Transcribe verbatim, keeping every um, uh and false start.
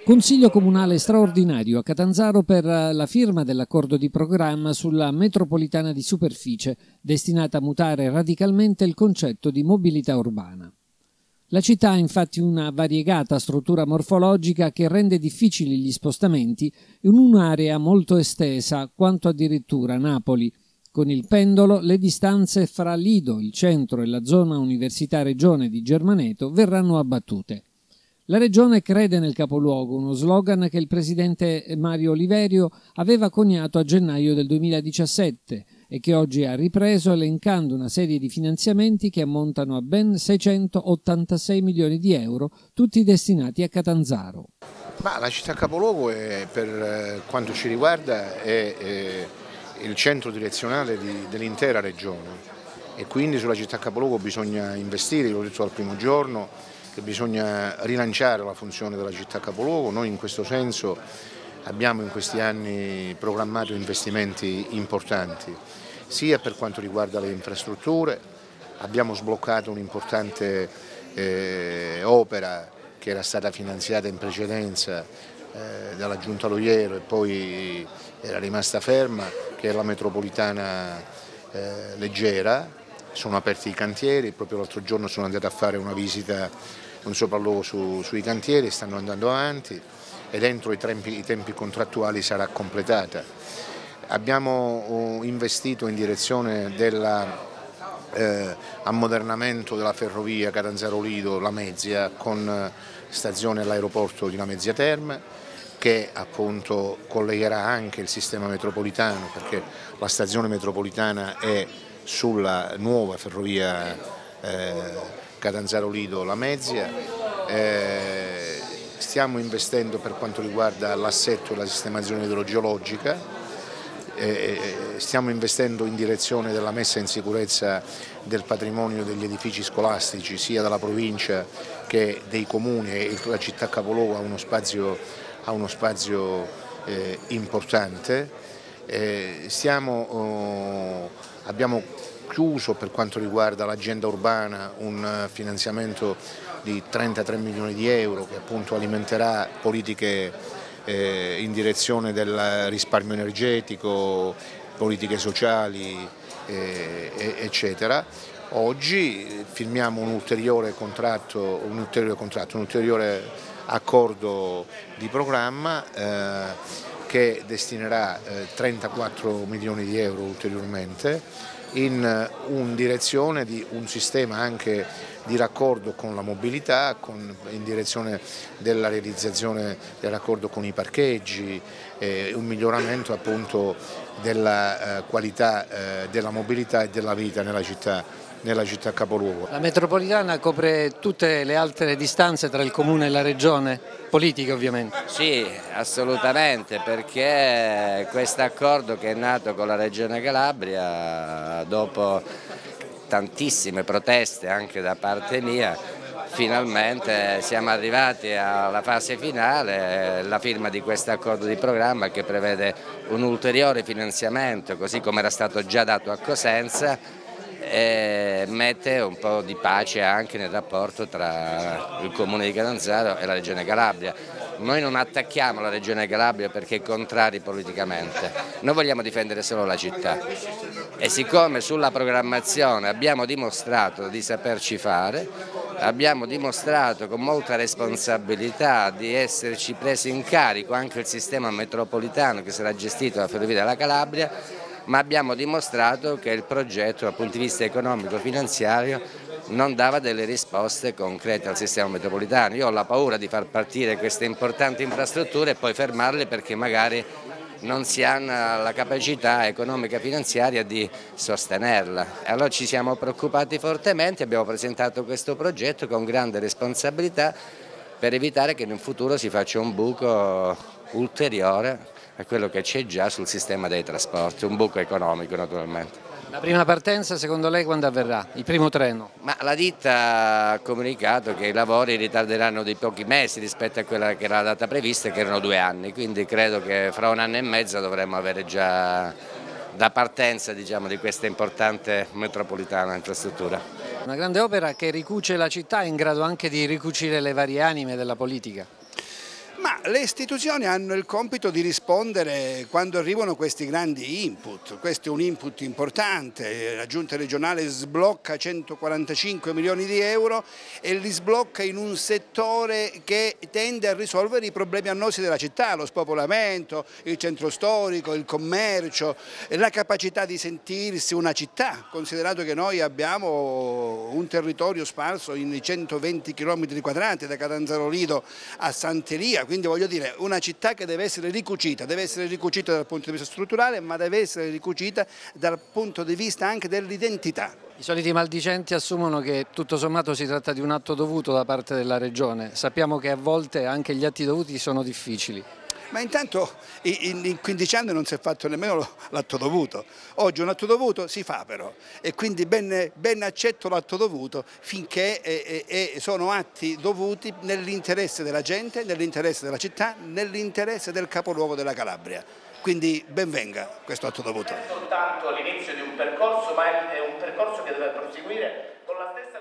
Consiglio comunale straordinario a Catanzaro per la firma dell'accordo di programma sulla metropolitana di superficie, destinata a mutare radicalmente il concetto di mobilità urbana. La città ha infatti una variegata struttura morfologica che rende difficili gli spostamenti in un'area molto estesa, quanto addirittura Napoli. Con il pendolo le distanze fra Lido, il centro e la zona Università Regione di Germaneto verranno abbattute. La Regione crede nel capoluogo, uno slogan che il presidente Mario Oliverio aveva coniato a gennaio del duemiladiciassette e che oggi ha ripreso elencando una serie di finanziamenti che ammontano a ben seicentottantasei milioni di euro, tutti destinati a Catanzaro. Ma la città capoluogo è, per quanto ci riguarda è, è il centro direzionale dell'intera Regione e quindi sulla città capoluogo bisogna investire, l'ho detto dal primo giorno, che bisogna rilanciare la funzione della città capoluogo. Noi in questo senso abbiamo in questi anni programmato investimenti importanti, sia per quanto riguarda le infrastrutture, abbiamo sbloccato un'importante eh, opera che era stata finanziata in precedenza eh, dalla Giunta Loiero e poi era rimasta ferma, che è la metropolitana eh, leggera. Sono aperti i cantieri, proprio l'altro giorno sono andato a fare una visita, un sopralluogo su, sui cantieri, stanno andando avanti ed entro i tempi, i tempi contrattuali sarà completata. Abbiamo investito in direzione dell'ammodernamento eh, della ferrovia Catanzaro-Lido, la Mezzia, con stazione all'aeroporto di Lamezia Terme, che appunto collegherà anche il sistema metropolitano, perché la stazione metropolitana è sulla nuova ferrovia eh, Catanzaro-Lido Lamezia. Eh, stiamo investendo per quanto riguarda l'assetto e la sistemazione idrogeologica, eh, stiamo investendo in direzione della messa in sicurezza del patrimonio degli edifici scolastici sia della provincia che dei comuni, e la città capoluogo ha uno spazio, ha uno spazio eh, importante. Eh, stiamo, oh, abbiamo chiuso per quanto riguarda l'agenda urbana un finanziamento di trentatré milioni di euro che appunto alimenterà politiche eh, in direzione del risparmio energetico, politiche sociali eh, eccetera. Oggi firmiamo un ulteriore contratto, un ulteriore, contratto, un ulteriore accordo di programma eh, che destinerà eh, trentaquattro milioni di euro ulteriormente in un direzione di un sistema anche di raccordo con la mobilità, con, in direzione della realizzazione del raccordo con i parcheggi, eh, un miglioramento appunto della eh, qualità eh, della mobilità e della vita nella città, nella città capoluogo. La metropolitana copre tutte le altre distanze tra il comune e la regione, politiche ovviamente. Sì, assolutamente, perché questo accordo che è nato con la Regione Calabria, dopo tantissime proteste anche da parte mia, finalmente siamo arrivati alla fase finale, la firma di questo accordo di programma che prevede un ulteriore finanziamento, così come era stato già dato a Cosenza, e mette un po' di pace anche nel rapporto tra il comune di Catanzaro e la Regione Calabria. Noi non attacchiamo la Regione Calabria perché è contrari politicamente, noi vogliamo difendere solo la città e siccome sulla programmazione abbiamo dimostrato di saperci fare, abbiamo dimostrato con molta responsabilità di esserci presi in carico anche il sistema metropolitano che sarà gestito dalla Ferrovia della Calabria, ma abbiamo dimostrato che il progetto dal punto di vista economico-finanziario non dava delle risposte concrete al sistema metropolitano. Io ho la paura di far partire queste importanti infrastrutture e poi fermarle perché magari non si hanno la capacità economica e finanziaria di sostenerla. E allora ci siamo preoccupati fortemente, abbiamo presentato questo progetto con grande responsabilità per evitare che in un futuro si faccia un buco ulteriore a quello che c'è già sul sistema dei trasporti, un buco economico naturalmente. La prima partenza secondo lei quando avverrà? Il primo treno? Ma la ditta ha comunicato che i lavori ritarderanno di pochi mesi rispetto a quella che era la data prevista, che erano due anni, quindi credo che fra un anno e mezzo dovremmo avere già la partenza, diciamo, di questa importante metropolitana infrastruttura. Una grande opera che ricuce la città, è in grado anche di ricucire le varie anime della politica. Ma le istituzioni hanno il compito di rispondere quando arrivano questi grandi input. Questo è un input importante, la giunta regionale sblocca centoquarantacinque milioni di euro e li sblocca in un settore che tende a risolvere i problemi annosi della città, lo spopolamento, il centro storico, il commercio, la capacità di sentirsi una città, considerato che noi abbiamo un territorio sparso in centoventi chilometri quadrati da Catanzaro Lido a Sant'Elia. Quindi voglio dire, una città che deve essere ricucita, deve essere ricucita dal punto di vista strutturale, ma deve essere ricucita dal punto di vista anche dell'identità. I soliti maldicenti assumono che tutto sommato si tratta di un atto dovuto da parte della Regione. Sappiamo che a volte anche gli atti dovuti sono difficili. Ma intanto in quindici anni non si è fatto nemmeno l'atto dovuto. Oggi un atto dovuto si fa però e quindi ben, ben accetto l'atto dovuto finché eh, eh, sono atti dovuti nell'interesse della gente, nell'interesse della città, nell'interesse del capoluogo della Calabria. Quindi ben venga questo atto dovuto. Non è soltanto l'inizio di un percorso, ma è un percorso che deve proseguire con la stessa